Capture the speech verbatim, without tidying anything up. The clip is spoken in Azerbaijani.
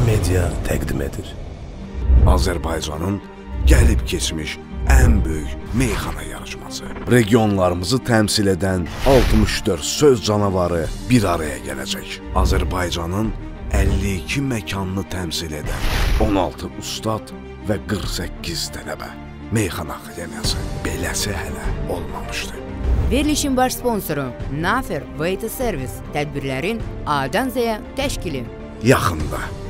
Media təqdim edir. Azərbaycanın gəlib keçmiş ən böyük meyxana yarışması. Regionlarımızı təmsil edən altmış dörd söz canavarı bir araya gələcək. Azərbaycanın əlli iki məkanını təmsil edən on altı ustad və qırx səkkiz tələbə. Meyxana Akademiyası beləsi hələ olmamışdı. Verilişin baş sponsoru Nafer Waiter Service tədbirlərin A-dan Z-yə təşkili. Yaxında